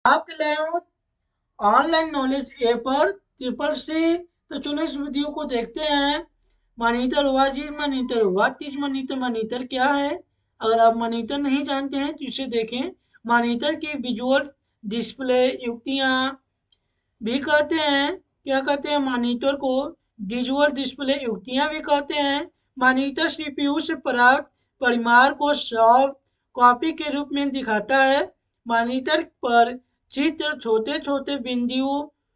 आपके लिए online knowledge a पर ट्रिपल सी। तो चलो इस वीडियो को देखते हैं। मॉनिटर हुआ जी, मॉनिटर हुआ तीज मॉनिटर। मॉनिटर क्या है? अगर आप मॉनिटर नहीं जानते हैं तो इसे देखें। मॉनिटर की विजुअल डिस्प्ले युक्तियाँ भी कहते हैं। क्या कहते हैं मॉनिटर को? विजुअल डिस्प्ले युक्तियाँ भी कहते हैं। मॉनिटर सीपीयू से प्राप्त परिमाण को सॉफ्ट कॉपी के रूप में दिखाता है। मॉनिटर पर चित्र छोटे छोटे बिंदुओं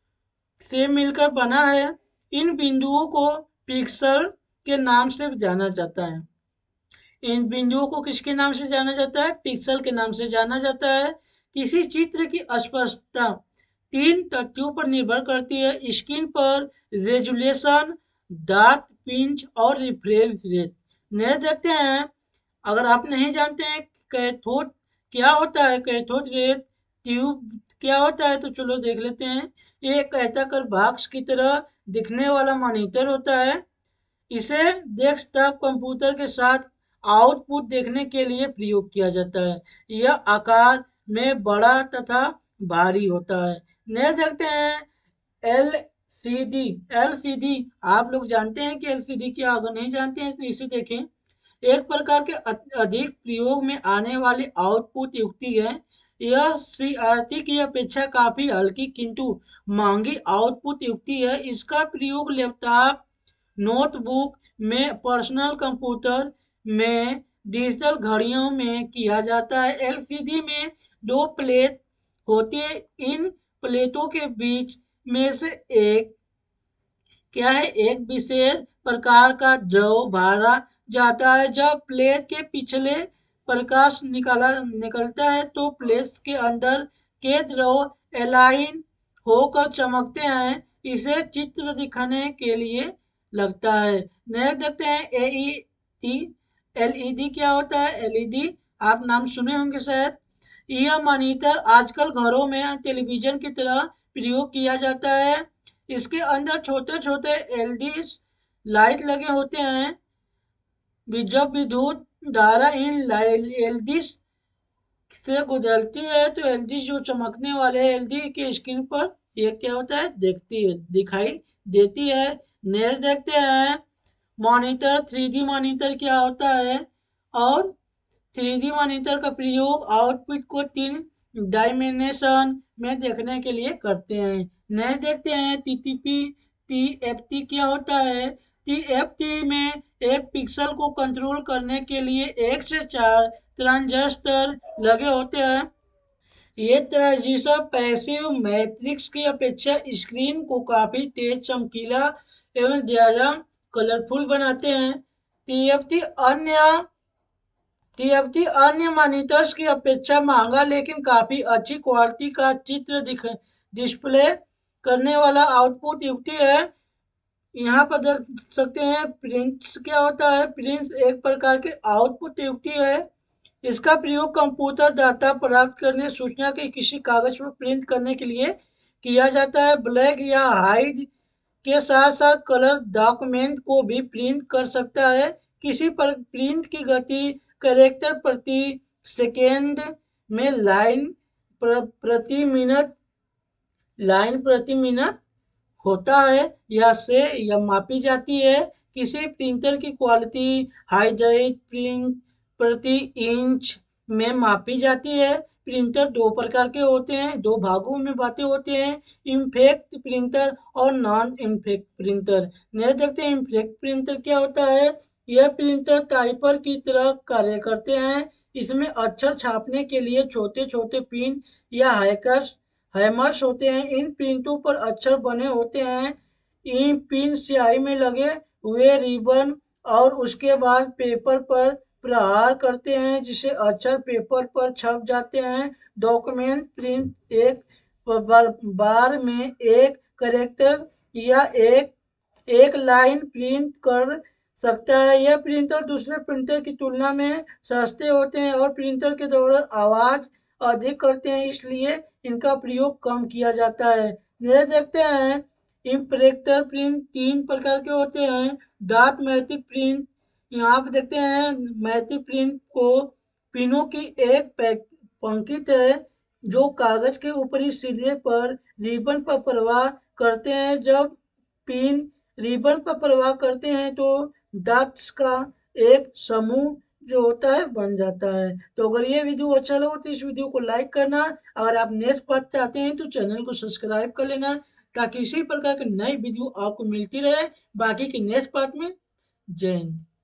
से मिलकर बना है। इन बिंदुओं को पिक्सल के नाम से जाना जाता है। इन बिंदुओं को किसके नाम से जाना जाता है? पिक्सल के नाम से जाना जाता है। किसी चित्र की स्पष्टता तीन तथ्यों पर निर्भर करती है: स्क्रीन पर रेजुलेशन, डार्क पिंच और रिफ्रेश रेट। नहीं देखते हैं। अगर आप नहीं जानते हैं कैथोड क्या होता है, कैथोड रे ट्यूब क्या होता है, तो चलो देख लेते हैं। ये एक आयताकार बॉक्स की तरह दिखने वाला मॉनिटर होता है। इसे डेस्कटॉप कंप्यूटर के साथ आउटपुट देखने के लिए प्रयोग किया जाता है। यह आकार में बड़ा तथा भारी होता है। नहीं देखते हैं एलसीडी। एलसीडी आप लोग जानते हैं कि एलसीडी क्या होगा? नहीं जानते हैं तो इसे देखें। एक प्रकार के अधिक प्रयोग में आने वाली आउटपुट युक्ति है। यह सीआरटी की अपेक्षा काफी हल्की किंतु महंगी आउटपुट युक्ति है। इसका प्रयोग लैपटॉप, नोटबुक में, पर्सनल कंप्यूटर में, डिजिटल घड़ियों में किया जाता है। एलसीडी में दो प्लेट होती है। इन प्लेटों के बीच में से एक क्या है? एक विशेष प्रकार का द्रव भरा जाता है। जब प्लेट के पिछले प्रकाश निकलता है तो प्लेट के अंदर के द्रव एलाइन होकर चमकते हैं। इसे चित्र दिखाने के लिए लगता है। नेक्स्ट देखते हैं एईडी। एलईडी क्या होता है? एलईडी आप नाम सुने होंगे शायद। यह मॉनिटर आजकल घरों में टेलीविजन की तरह प्रयोग किया जाता है। इसके अंदर छोटे छोटे एलईडी लाइट लगे होते हैं। जब विद्युत धारा इन एलईडी से गुजरती है तो एलईडी जो चमकने वाले एलईडी के स्क्रीन पर ये क्या होता है? दिखाई देती है। नेक्स्ट देखते हैं मॉनिटर। 3D मॉनिटर क्या होता है? और 3D मॉनिटर का प्रयोग आउटपुट को 3 डायमेंशन में देखने के लिए करते हैं। नेक्स्ट देखते हैं टीटीपी। टीएफटी क्या होता है? टीएफटी में एक पिक्सल को कंट्रोल करने के लिए 1 से 4 ट्रांजिस्टर लगे होते हैं। ये ट्रांजिस्टर पैसिव मैट्रिक्स की अपेक्षा स्क्रीन को काफी तेज, चमकीला एवं ज्यादा कलरफुल बनाते हैं। टीएफटी अन्य टीएफटी अन्य मॉनिटर्स की अपेक्षा महंगा लेकिन काफी अच्छी क्वालिटी का चित्र डिस्प्ले करने वाला आउटपुट युक्ति है। यहाँ पर देख सकते हैं प्रिंट्स क्या होता है? प्रिंट्स एक प्रकार के आउटपुट युक्ति है। इसका प्रयोग कंप्यूटर डाटा प्राप्त करने, सूचना के किसी कागज पर प्रिंट करने के लिए किया जाता है। ब्लैक या हाइट के साथ साथ कलर डॉक्यूमेंट को भी प्रिंट कर सकता है। किसी पर प्रिंट की गति कैरेक्टर प्रति सेकेंड में प्रति मिनट लाइन प्रति मिनट होता है। यह मापी जाती है। किसी प्रिंटर की क्वालिटी हाइड्राइट प्रिंट प्रति इंच में मापी जाती है। प्रिंटर दो प्रकार के होते हैं, दो भागों में बांटे होते हैं: इम्पैक्ट प्रिंटर और नॉन इम्पैक्ट प्रिंटर। नेक्स्ट देखते हैं इम्पैक्ट प्रिंटर क्या होता है। यह प्रिंटर टाइपर की तरह कार्य करते हैं। इसमें अक्षर छापने के लिए छोटे छोटे पिन या हैमर्स होते हैं। इन प्रिंटों पर अक्षर बने होते हैं। इन पिन स्याही में लगे हुए रिबन और उसके बाद पेपर पर प्रहार करते हैं जिससे अक्षर पेपर पर छप जाते हैं। डॉक्यूमेंट प्रिंट एक बार में एक कैरेक्टर या एक लाइन प्रिंट कर सकता है। यह प्रिंटर दूसरे प्रिंटर की तुलना में सस्ते होते हैं और प्रिंटर के दौरान आवाज अधिक करते हैं, इसलिए इनका प्रयोग कम किया जाता है। यह देखते हैं इम्प्रेक्टर प्रिंट 3 प्रकार के होते हैं। डॉट मैजिक प्रिंट। यहाँ पे देखते हैं मैजिक प्रिंट को पिनों की एक पंक्ति है जो कागज के ऊपरी सिरे पर रिबन पर प्रवाह करते हैं। जब पिन रिबन पर प्रवाह करते हैं तो डॉट्स का एक समूह जो होता है बन जाता है। तो अगर ये वीडियो अच्छा लगा तो इस वीडियो को लाइक करना। अगर आप नेक्स्ट पार्ट चाहते हैं तो चैनल को सब्सक्राइब कर लेना, ताकि इसी प्रकार की नई वीडियो आपको मिलती रहे। बाकी के नेक्स्ट पार्ट में। जय हिंद।